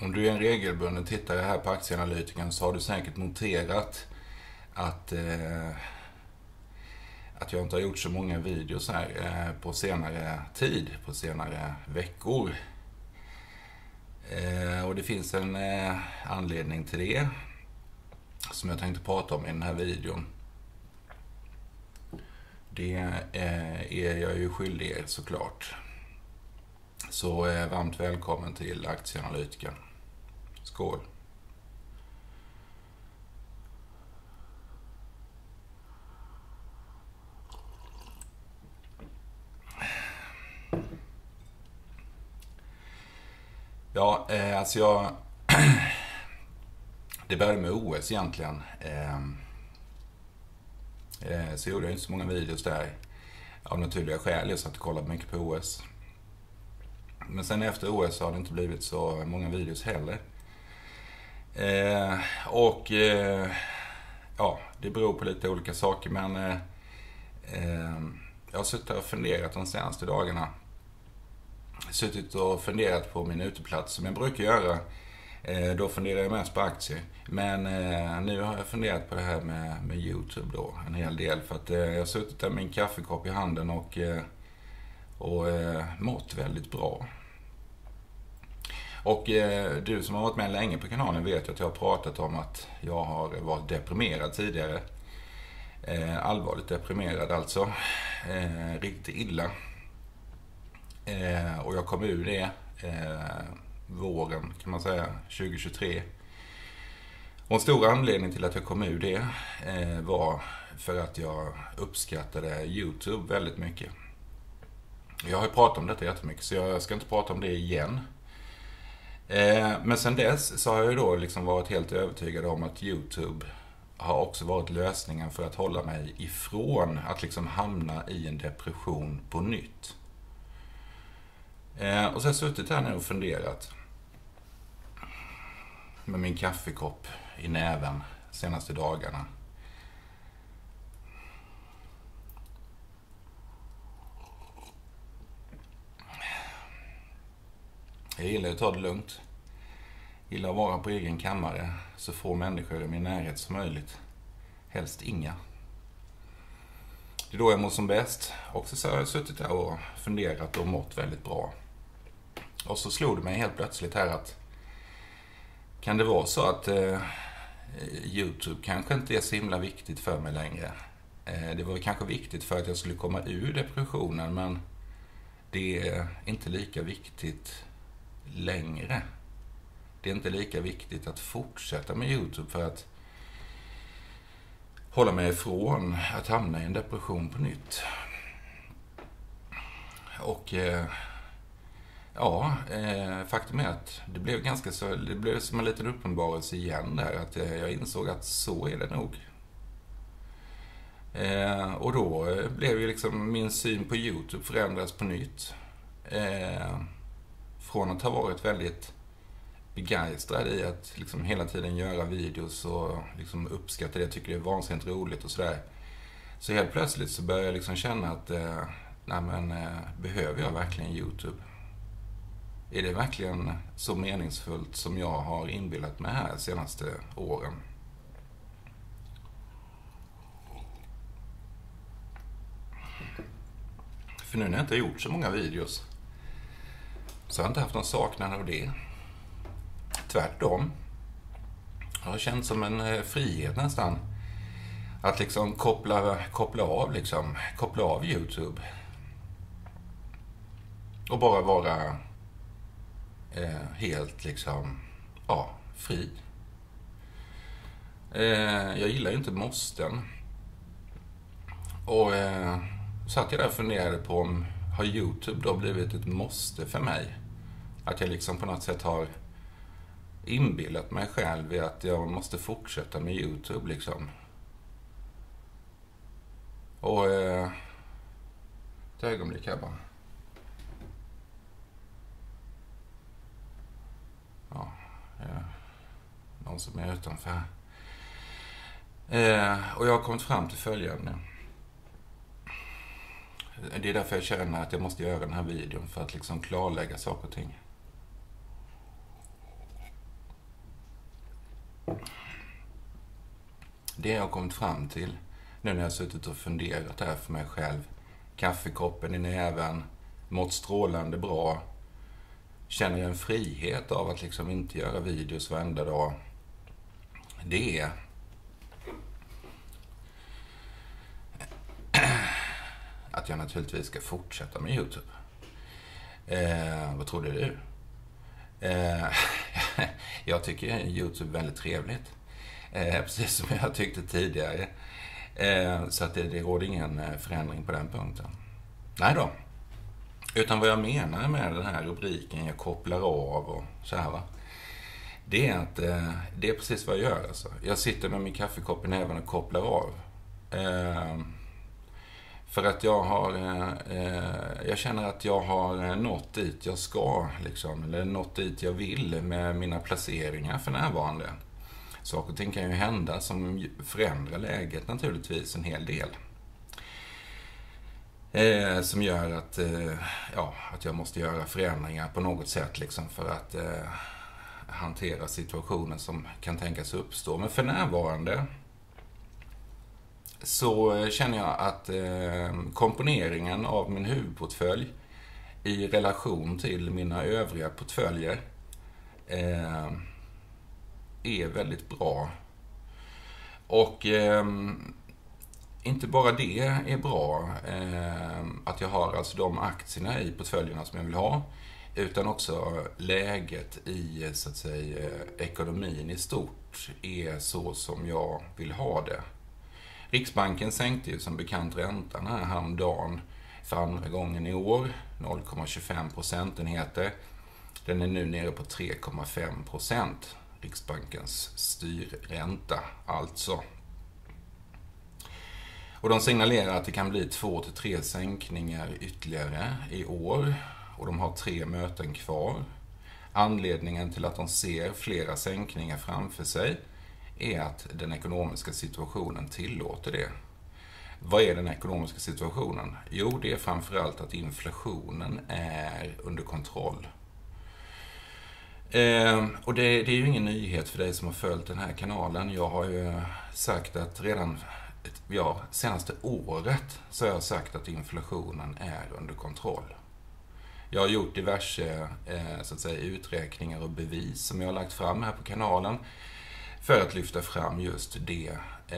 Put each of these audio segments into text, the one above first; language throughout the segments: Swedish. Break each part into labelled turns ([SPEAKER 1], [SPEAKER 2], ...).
[SPEAKER 1] Om du är en regelbunden tittare här på Aktieanalytikern så har du säkert noterat att jag inte har gjort så många videos här på senare tid, på senare veckor. Och det finns en anledning till det som jag tänkte prata om i den här videon. Det är jag ju skyldig er såklart. Så varmt välkommen till Aktieanalytikern. Skål! Ja, alltså det började med OS egentligen. Så gjorde jag inte så många videos där. Av naturliga skäl, jag satt och kollade mycket på OS. Men sen efter OS har det inte blivit så många videos heller. Ja, det beror på lite olika saker. Men jag har suttit och funderat de senaste dagarna. Suttit och funderat på min uteplats som jag brukar göra. Då funderar jag mest på aktier. Men nu har jag funderat på det här med YouTube då en hel del. För att jag har suttit där med min kaffekopp i handen och mått väldigt bra. Och du som har varit med länge på kanalen vet att jag har pratat om att jag har varit deprimerad tidigare. Allvarligt deprimerad alltså. Riktigt illa. Och jag kom ur det våren kan man säga 2023. Och en stor anledning till att jag kom ur det var för att jag uppskattade YouTube väldigt mycket. Jag har ju pratat om detta jättemycket så jag ska inte prata om det igen. Men sen dess så har jag ju då liksom varit helt övertygad om att YouTube har också varit lösningen för att hålla mig ifrån att liksom hamna i en depression på nytt. Och så har jag suttit här nu och funderat med min kaffekopp i näven de senaste dagarna. Jag gillar att ta det lugnt. Jag gillar att vara på egen kammare, så få människor i min närhet som möjligt. Helst inga. Det är då jag mår som bäst. Och så har jag suttit där och funderat och mått väldigt bra. Och så slog det mig helt plötsligt här att kan det vara så att YouTube kanske inte är så himla viktigt för mig längre. Det var kanske viktigt för att jag skulle komma ur depressionen, men det är inte lika viktigt längre. Det är inte lika viktigt att fortsätta med YouTube för att hålla mig ifrån att hamna i en depression på nytt. Och faktum är att det blev som en liten uppenbarelse igen där, att jag insåg att så är det nog. Och då blev ju liksom min syn på YouTube förändras på nytt. Från att ha varit väldigt begeistrad i att liksom hela tiden göra videos och liksom uppskatta det, tycker det är vansinnigt roligt och sådär. Så helt plötsligt så börjar jag liksom känna att behöver jag verkligen YouTube? Är det verkligen så meningsfullt som jag har inbillat mig här de senaste åren? För nu när jag inte har gjort så många videos så har jag inte haft någon saknad av det. Tvärtom. Jag har känt som en frihet nästan. Att liksom koppla av YouTube. Och bara vara helt fri. Jag gillar ju inte måsten. Och satt jag där och funderade på om har YouTube då blivit ett måste för mig. Att jag liksom på något sätt har inbillat mig själv i att jag måste fortsätta med YouTube liksom. Och ett ögonblick här bara. Ja, någon som är utanför. Och jag har kommit fram till följande. Det är därför jag känner att jag måste göra den här videon, för att liksom klarlägga saker och ting. det jag har kommit fram till nu när jag har suttit och funderat här för mig själv. Kaffekoppen i näven, mått strålande bra. Känner en frihet av att liksom inte göra videos varenda dag. Det är att jag naturligtvis ska fortsätta med YouTube. Vad trodde du? Jag tycker YouTube är väldigt trevligt. Precis som jag tyckte tidigare. Så att det råder ingen förändring på den punkten. Nej då. Utan vad jag menar med den här rubriken, jag kopplar av och så här va. Det är att det är precis vad jag gör alltså. Jag sitter med min kaffekopp i näven och kopplar av. För att jag känner att jag har nått dit jag ska liksom, eller nått dit jag vill med mina placeringar för närvarande. Saker och ting kan ju hända som förändrar läget naturligtvis en hel del. Som gör att jag måste göra förändringar på något sätt liksom för att hantera situationen som kan tänkas uppstå. Men för närvarande så känner jag att komponeringen av min huvudportfölj i relation till mina övriga portföljer är väldigt bra. Och inte bara det är bra att jag har alltså de aktierna i portföljerna som jag vill ha, utan också läget i så att säga ekonomin i stort är så som jag vill ha det. Riksbanken sänkte ju som bekant räntan här häromdagen för andra gången i år, 0,25 procentenheter. Den är nu nere på 3,5%. Riksbankens styrränta alltså. Och de signalerar att det kan bli 2-3 sänkningar ytterligare i år. Och de har 3 möten kvar. Anledningen till att de ser flera sänkningar framför sig är att den ekonomiska situationen tillåter det. Vad är den ekonomiska situationen? Jo, det är framförallt att inflationen är under kontroll. Och det är ju ingen nyhet för dig som har följt den här kanalen. Jag har ju sagt att redan senaste året så har jag sagt att inflationen är under kontroll. Jag har gjort diverse så att säga, uträkningar och bevis som jag har lagt fram här på kanalen för att lyfta fram just det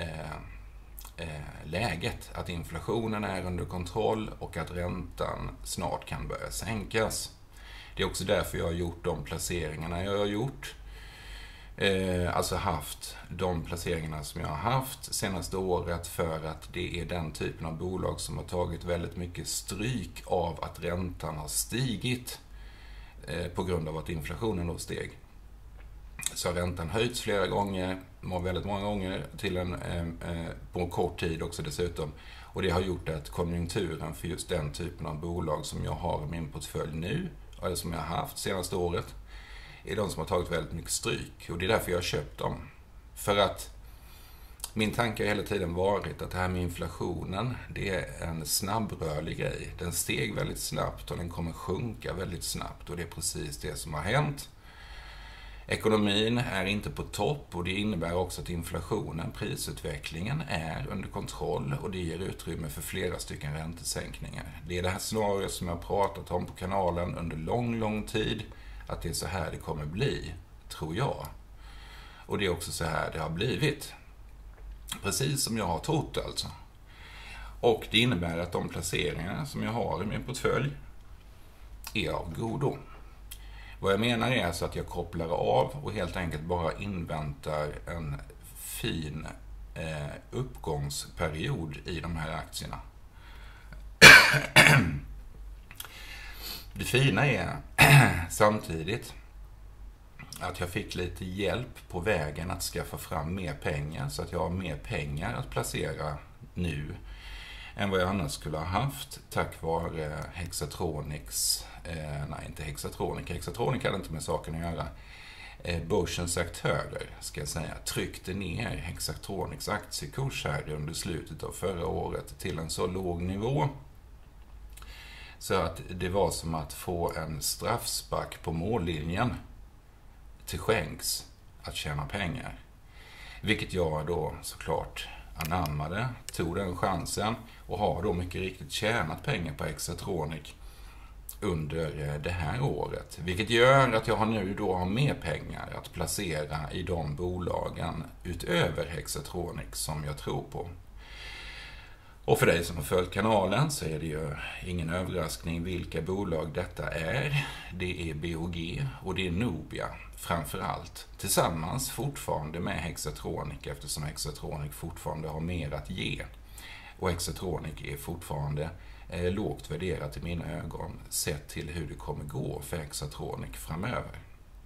[SPEAKER 1] läget. Att inflationen är under kontroll och att räntan snart kan börja sänkas. Det är också därför jag har gjort de placeringarna jag har gjort. Alltså haft de placeringarna som jag har haft senaste året, för att det är den typen av bolag som har tagit väldigt mycket stryk av att räntan har stigit på grund av att inflationen då steg. Så har räntan höjts flera gånger, väldigt många gånger på kort tid också dessutom. Och det har gjort att konjunkturen för just den typen av bolag som jag har i min portfölj nu, eller som jag har haft senaste året, är de som har tagit väldigt mycket stryk. Och det är därför jag har köpt dem. För att min tanke har hela tiden varit att det här med inflationen, det är en snabbrörlig grej. Den steg väldigt snabbt och den kommer sjunka väldigt snabbt. Och det är precis det som har hänt. Ekonomin är inte på topp och det innebär också att inflationen, prisutvecklingen, är under kontroll och det ger utrymme för flera stycken räntesänkningar. Det är det här scenariot som jag har pratat om på kanalen under lång tid, att det är så här det kommer bli, tror jag. Och det är också så här det har blivit. Precis som jag har trott alltså. Och det innebär att de placeringar som jag har i min portfölj är av godo. Vad jag menar är alltså att jag kopplar av och helt enkelt bara inväntar en fin uppgångsperiod i de här aktierna. Det fina är samtidigt att jag fick lite hjälp på vägen att skaffa fram mer pengar, så att jag har mer pengar att placera nu än vad jag annars skulle ha haft tack vare Hexatronics. Hexatronic hade inte med saken att göra. Börsens aktörer, ska jag säga, tryckte ner Hexatronics aktiekurs här under slutet av förra året till en så låg nivå så att det var som att få en straffspark på mållinjen till skänks att tjäna pengar. Vilket jag då såklart anammade, tog den chansen och har då mycket riktigt tjänat pengar på Hexatronic under det här året. Vilket gör att jag nu då har mer pengar att placera i de bolagen utöver Hexatronic som jag tror på. Och för dig som har följt kanalen så är det ju ingen överraskning vilka bolag detta är. Det är BHG och det är Nobia framförallt. Tillsammans fortfarande med Hexatronic eftersom Hexatronic fortfarande har mer att ge. Och Hexatronic är fortfarande lågt värderat i mina ögon sett till hur det kommer gå för Hexatronic framöver.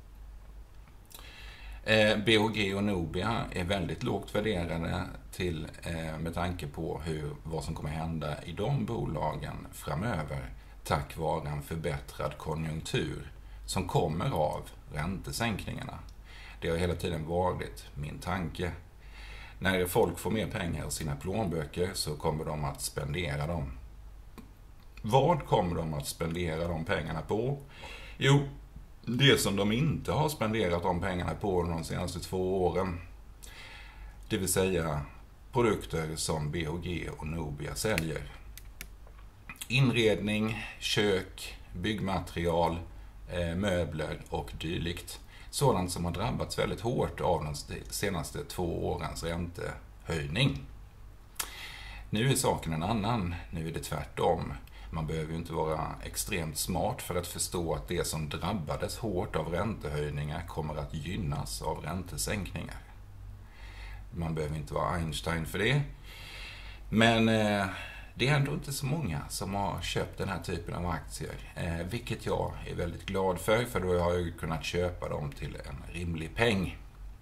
[SPEAKER 1] BHG och Nobia är väldigt lågt värderade med tanke på vad som kommer hända i de bolagen framöver tack vare en förbättrad konjunktur som kommer av räntesänkningarna. Det har hela tiden varit min tanke. När folk får mer pengar i sina plånböcker så kommer de att spendera dem. Vad kommer de att spendera de pengarna på? Jo, det som de inte har spenderat de pengarna på de senaste 2 åren. Det vill säga produkter som BHG och Nobia säljer. Inredning, kök, byggmaterial, möbler och dylikt. Sådant som har drabbats väldigt hårt av de senaste 2 årens räntehöjning. Nu är saken en annan. Nu är det tvärtom. Man behöver ju inte vara extremt smart för att förstå att det som drabbades hårt av räntehöjningar kommer att gynnas av räntesänkningar. Man behöver inte vara Einstein för det. Men det är ändå inte så många som har köpt den här typen av aktier. Vilket jag är väldigt glad för då har jag kunnat köpa dem till en rimlig peng.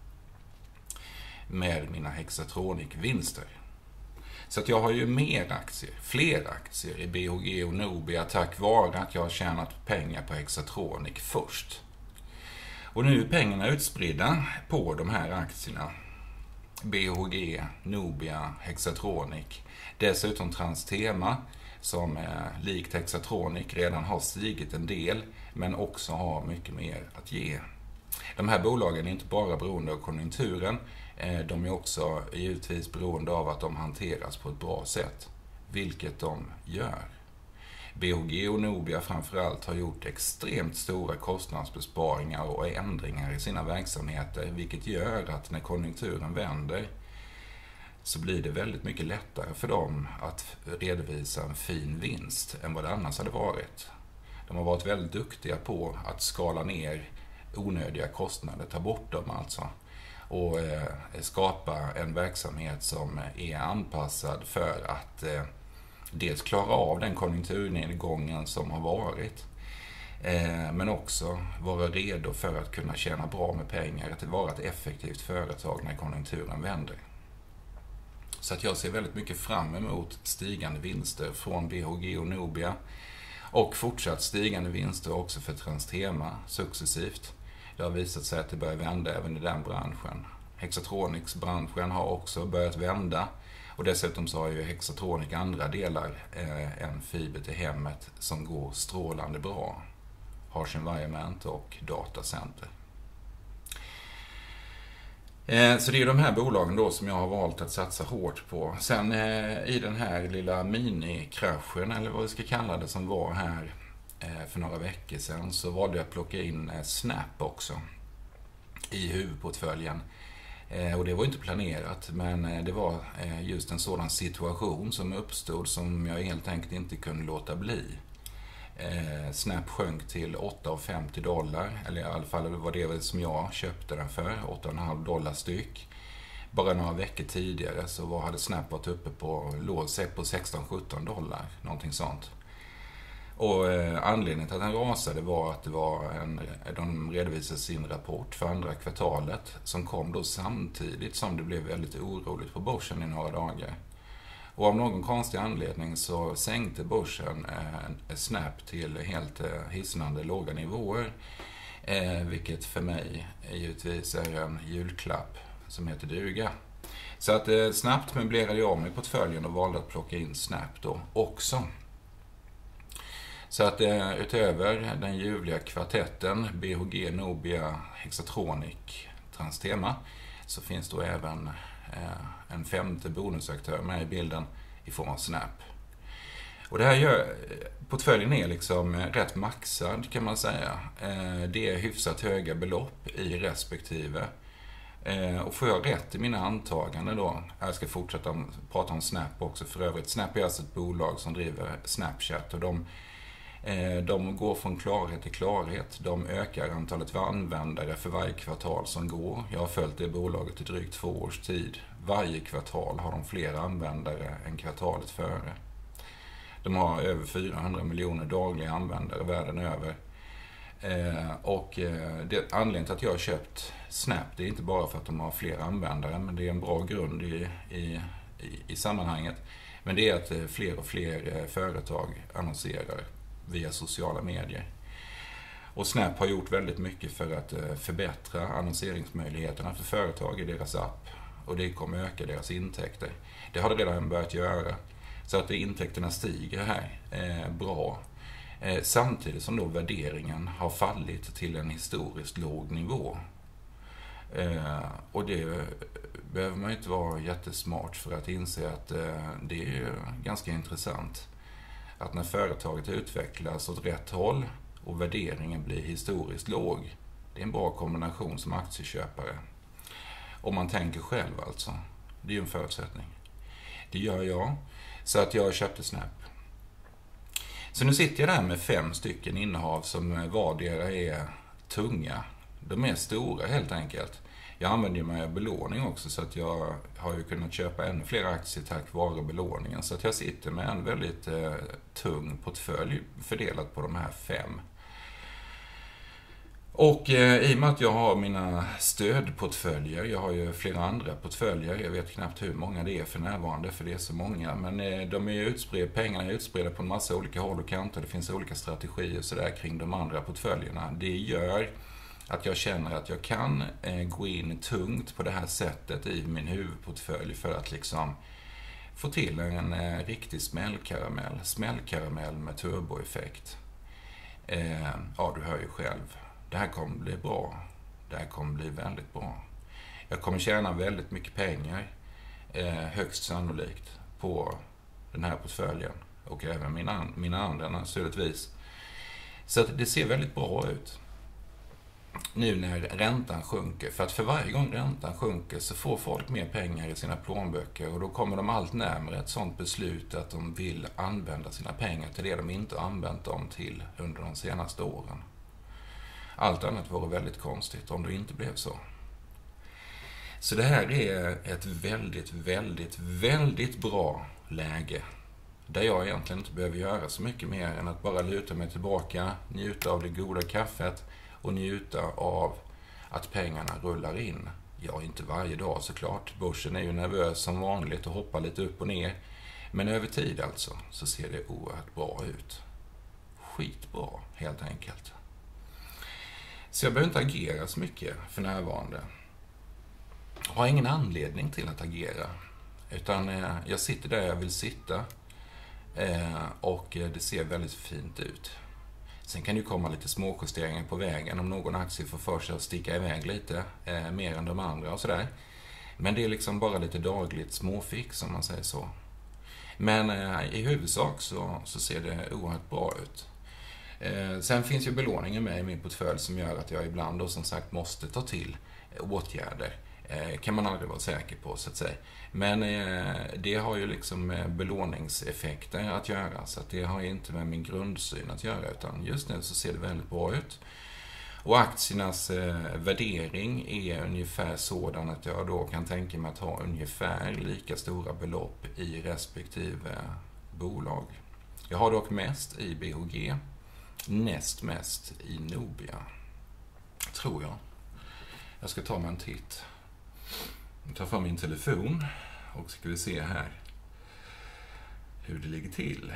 [SPEAKER 1] Med mina Hexatronic-vinster. Så att jag har ju fler aktier i BHG och Nobia tack vare att jag har tjänat pengar på Hexatronic först. Och nu är pengarna utspridda på de här aktierna. BHG, Nobia, Hexatronic. Dessutom Transtema som likt Hexatronic redan har stigit en del men också har mycket mer att ge. De här bolagen är inte bara beroende av konjunkturen, de är också givetvis beroende av att de hanteras på ett bra sätt, vilket de gör. BHG och Nobia framförallt har gjort extremt stora kostnadsbesparingar och ändringar i sina verksamheter, vilket gör att när konjunkturen vänder så blir det väldigt mycket lättare för dem att redovisa en fin vinst än vad det annars hade varit. De har varit väldigt duktiga på att skala ner onödiga kostnader, ta bort dem alltså. Och skapa en verksamhet som är anpassad för att dels klara av den konjunkturnedgången som har varit. Men också vara redo för att kunna tjäna bra med pengar, att vara ett effektivt företag när konjunkturen vänder. Så att jag ser väldigt mycket fram emot stigande vinster från BHG och Nobia. Och fortsatt stigande vinster också för Transtema successivt. Det har visat sig att det börjar vända även i den branschen. Hexatronics-branschen har också börjat vända. Och dessutom så har ju Hexatronic andra delar än fiber till hemmet som går strålande bra. Harsh Environment och datacenter. Så det är de här bolagen då som jag har valt att satsa hårt på. Sen i den här lilla minikraschen eller vad vi ska kalla det som var här för några veckor sedan så valde jag att plocka in Snap också i huvudportföljen. Och det var inte planerat men det var just en sådan situation som uppstod som jag helt enkelt inte kunde låta bli. Snap sjönk till $8,50 eller i alla fall var det som jag köpte den för, $8,5 styck. Bara några veckor tidigare så hade Snap varit uppe på låg sig på $16-17, någonting sånt. Och anledningen till att den rasade var att de redovisade sin rapport för andra kvartalet som kom då samtidigt som det blev väldigt oroligt på börsen i några dagar. Och av någon konstig anledning så sänkte börsen Snap till helt hisnande låga nivåer. Vilket för mig givetvis är en julklapp som heter duga. Så att snabbt möblerade jag mig portföljen och valde att plocka in Snap då också. Så att utöver den ljuvliga kvartetten BHG, Nobia, Hexatronic, Transtema så finns då även en femte bonusaktör med i bilden i form av Snap. Och det här gör, portföljen är liksom rätt maxad kan man säga. Det är hyfsat höga belopp i respektive. Och får jag rätt i mina antaganden då, jag ska fortsätta prata om Snap också för övrigt. Snap är alltså ett bolag som driver Snapchat och de går från klarhet till klarhet. De ökar antalet användare för varje kvartal som går. Jag har följt det bolaget i drygt 2 års tid. Varje kvartal har de fler användare än kvartalet före. De har över 400 miljoner dagliga användare världen över. Anledningen till att jag har köpt Snap, det är inte bara för att de har fler användare, men det är en bra grund i sammanhanget. Men det är att fler och fler företag annonserar via sociala medier. Och Snap har gjort väldigt mycket för att förbättra annonseringsmöjligheterna för företag i deras app. Och det kommer öka deras intäkter. Det har det redan börjat göra. Så att intäkterna stiger här bra. Samtidigt som då värderingen har fallit till en historiskt låg nivå. Och det behöver man inte vara jättesmart för att inse att det är ganska intressant. Att när företaget utvecklas åt rätt håll och värderingen blir historiskt låg, det är en bra kombination som aktieköpare. Om man tänker själv alltså. Det är ju en förutsättning. Det gör jag. Så att jag köpte Snap. Så nu sitter jag där med 5 stycken innehav som vardera är tunga. De är stora helt enkelt. Jag använder mig av belåning också så att jag har ju kunnat köpa ännu fler aktier tack vare belåningen. Så att jag sitter med en väldigt tung portfölj fördelat på de här 5. Och i och med att jag har mina stödportföljer, jag har ju flera andra portföljer, jag vet knappt hur många det är för närvarande för det är så många. Men de är pengarna är utspridda på en massa olika håll och kanter, det finns olika strategier så där kring de andra portföljerna. Det gör att jag känner att jag kan gå in tungt på det här sättet i min huvudportfölj för att liksom få till en riktig smällkaramell med turboeffekt. Ja, du hör ju själv. Det här kommer bli bra. Det här kommer bli väldigt bra. Jag kommer tjäna väldigt mycket pengar, högst sannolikt, på den här portföljen. Och även mina andra naturligtvis. Så att det ser väldigt bra ut. Nu när räntan sjunker. För att för varje gång räntan sjunker så får folk mer pengar i sina plånböcker. Och då kommer de allt närmare ett sånt beslut att de vill använda sina pengar till det de inte använt dem till under de senaste åren. Allt annat vore väldigt konstigt om det inte blev så. Så det här är ett väldigt, väldigt, väldigt bra läge. Där jag egentligen inte behöver göra så mycket mer än att bara luta mig tillbaka, njuta av det goda kaffet och njuta av att pengarna rullar in. Ja, inte varje dag såklart. Börsen är ju nervös som vanligt och hoppar lite upp och ner. Men över tid alltså så ser det oerhört bra ut. Skitbra helt enkelt. Så jag behöver inte agera så mycket för närvarande. Jag har ingen anledning till att agera. Utan jag sitter där jag vill sitta. Och det ser väldigt fint ut. Sen kan det ju komma lite småjusteringar på vägen. Om någon aktie får för sig att sticka iväg lite. Mer än de andra och sådär. Men det är liksom bara lite dagligt småfix om man säger så. Men i huvudsak så ser det oerhört bra ut. Sen finns ju belåningen med i min portfölj som gör att jag ibland då som sagt måste ta till åtgärder. Kan man aldrig vara säker på så att säga. Men det har ju liksom med belåningseffekter att göra. Så att det har inte med min grundsyn att göra. Utan just nu så ser det väldigt bra ut. Och aktiernas värdering är ungefär sådan att jag då kan tänka mig att ha ungefär lika stora belopp i respektive bolag. Jag har dock mest i BHG. Näst mest i Nobia. Tror jag. Jag ska ta mig en titt. Jag tar fram min telefon och ska vi se här hur det ligger till.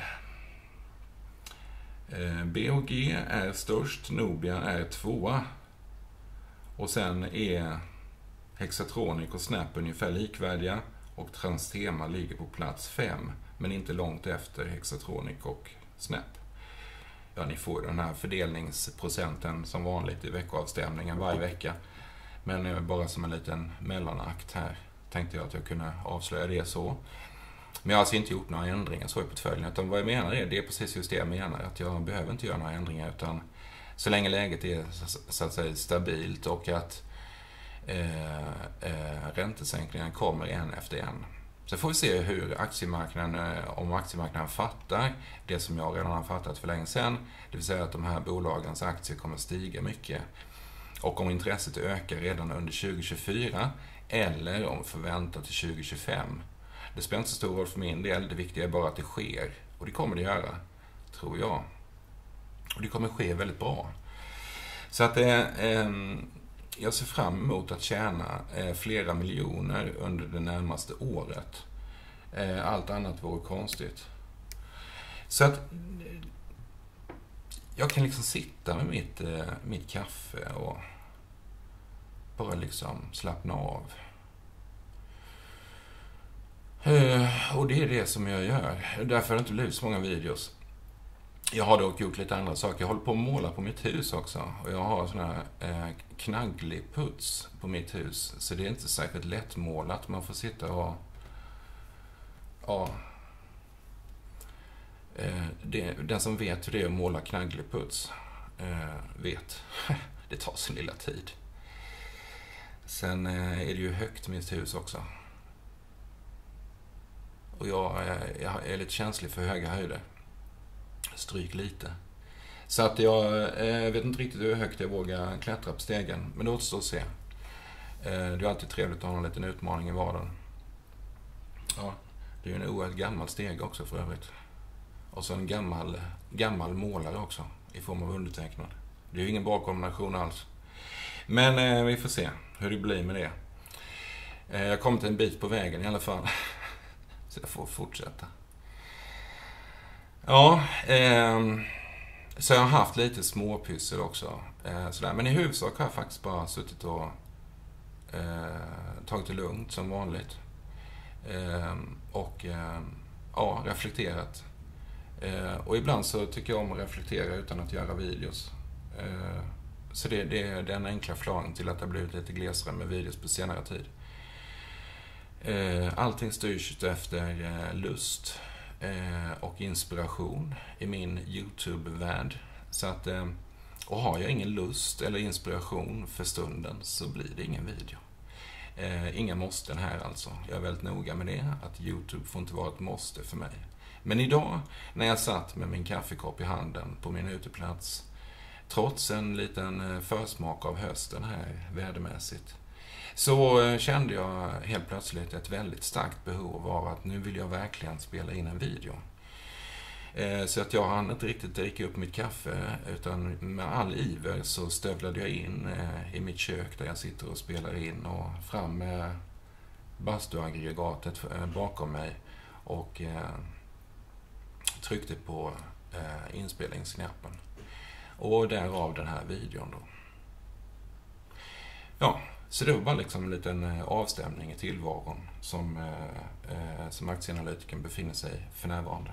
[SPEAKER 1] BHG är störst, Nobia är 2. Och sen är Hexatronic och Snap ungefär likvärdiga och Transtema ligger på plats 5 men inte långt efter Hexatronic och Snap. Ja, ni får den här fördelningsprocenten som vanligt i veckoavstämningen varje vecka. Men bara som en liten mellanakt här tänkte jag att jag kunde avslöja det så. Men jag har alltså inte gjort några ändringar så i portföljen. Utan vad jag menar det är precis just det jag menar. Att jag behöver inte göra några ändringar. Utan så länge läget är så att säga stabilt och att räntesänkningen kommer en efter en. Så får vi se hur om aktiemarknaden fattar det som jag redan har fattat för länge sedan. Det vill säga att de här bolagens aktier kommer stiga mycket. Och om intresset ökar redan under 2024 eller om förväntat till 2025. Det spelar inte så stor roll för min del. Det viktiga är bara att det sker. Och det kommer det göra, tror jag. Och det kommer ske väldigt bra. Så att jag ser fram emot att tjäna flera miljoner under det närmaste året. Allt annat vore konstigt. Så att jag kan liksom sitta med mitt kaffe och bara liksom slappna av. Och det är det som jag gör. Därför har det inte blivit så många videos. Jag har dock gjort lite andra saker. Jag håller på att måla på mitt hus också. Och jag har sån här knagglig puts på mitt hus. Så det är inte särskilt lättmålat. Man får sitta och... Ja. Den som vet hur det är att måla knagglig puts vet. Det tar sin lilla tid. Sen är det ju högt mitt hus också. Och jag är lite känslig för höga höjder. Stryk lite. Så att jag vet inte riktigt hur högt jag vågar klättra på stegen. Men det återstår att se. Det är alltid trevligt att ha en liten utmaning i vardagen. Ja, det är ju en oerhört gammal steg också för övrigt. Och så en gammal målare också. I form av undertecknad. Det är ju ingen bra kombination alls. Men vi får se hur det blir med det. Jag har kommit en bit på vägen i alla fall. Så jag får fortsätta. Ja, så jag har haft lite småpyssel också. Sådär. Men i huvudsak har jag faktiskt bara suttit och tagit det lugnt som vanligt. Och reflekterat. Och ibland så tycker jag om att reflektera utan att göra videos. Så det är den enkla förklaringen till att det har blivit lite glesare med videos på senare tid. Allting styrs efter lust och inspiration i min YouTube-värld. Så att, och har jag ingen lust eller inspiration för stunden så blir det ingen video. Inga måsten här alltså. Jag är väldigt noga med det. Att YouTube får inte vara ett måste för mig. Men idag när jag satt med min kaffekopp i handen på min uteplats, trots en liten försmak av hösten här vädermässigt, så kände jag helt plötsligt ett väldigt starkt behov av att nu vill jag verkligen spela in en video. Så att jag hann inte riktigt dricka upp mitt kaffe, utan med all iver så stövlade jag in i mitt kök där jag sitter och spelar in och fram med bastuaggregatet bakom mig och tryckte på inspelningsknappen. Och därav den här videon då. Ja, så det var bara liksom en liten avstämning i tillvaron som aktieanalytiken befinner sig för närvarande.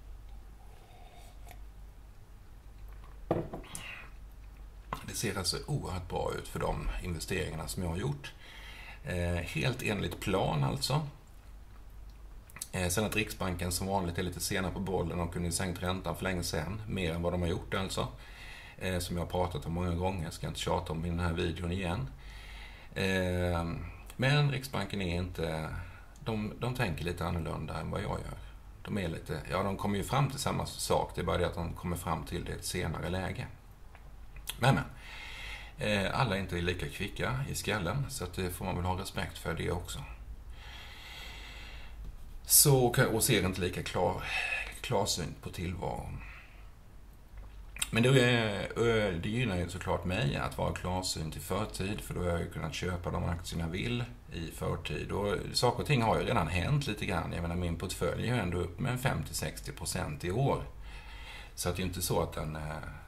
[SPEAKER 1] Det ser alltså oerhört bra ut för de investeringarna som jag har gjort. Helt enligt plan alltså. Sen att Riksbanken som vanligt är lite senare på bollen och kunde sänkt räntan för länge sedan. Mer än vad de har gjort alltså. Som jag har pratat om många gånger. Jag ska inte tjata om i den här videon igen. Men Riksbanken är inte... De tänker lite annorlunda än vad jag gör. De är lite... Ja, de kommer ju fram till samma sak. Det är bara det att de kommer fram till det i ett senare läge. Men. Alla är inte lika kvicka i skallen. Så att det får man väl ha respekt för det också. Och ser inte lika klarsynt på tillvaron. Men det gynnar ju såklart mig att vara klarsynt i förtid. För då har jag ju kunnat köpa de aktierna jag vill i förtid. Och saker och ting har ju redan hänt lite grann. Jag menar, min portfölj är ju ändå upp med 50-60% i år. Så att det är inte så att den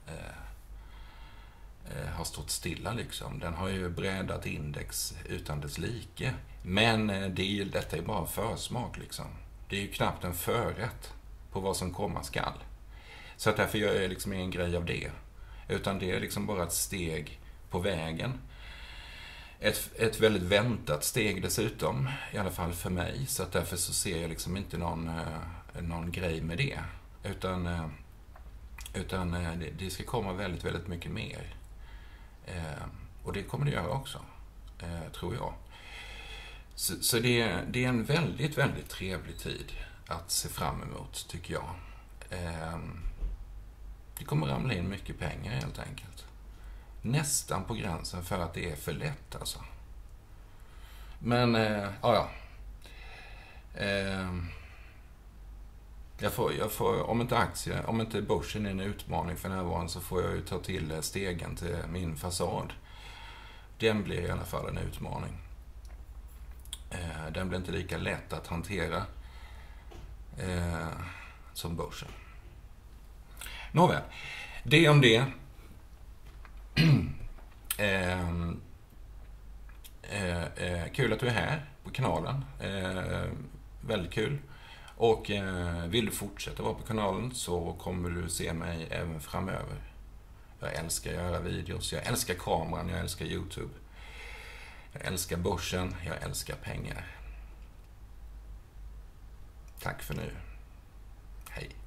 [SPEAKER 1] har stått stilla liksom. Den har ju brädat index utan dess like. Men detta är bara en försmak liksom. Det är ju knappt en förrätt på vad som komma skall. Så att därför gör jag liksom ingen grej av det. Utan det är liksom bara ett steg på vägen. ett väldigt väntat steg dessutom, i alla fall för mig. Så att därför så ser jag liksom inte någon grej med det. Utan det ska komma väldigt, väldigt mycket mer. Och det kommer det göra också, tror jag. Så det är en väldigt, väldigt trevlig tid att se fram emot, tycker jag. Det kommer ramla in mycket pengar helt enkelt. Nästan på gränsen för att det är för lätt alltså. Men, ja. Jag får, om inte börsen är en utmaning för närvarande, så får jag ju ta till stegen till min fasad. Den blir i alla fall en utmaning. Den blir inte lika lätt att hantera som börsen. Nåväl, det om det. Kul att du är här på kanalen. Väldigt kul. Och vill du fortsätta vara på kanalen så kommer du se mig även framöver. Jag älskar att göra videos. Jag älskar kameran. Jag älskar YouTube. Jag älskar börsen. Jag älskar pengar. Tack för nu. Hej.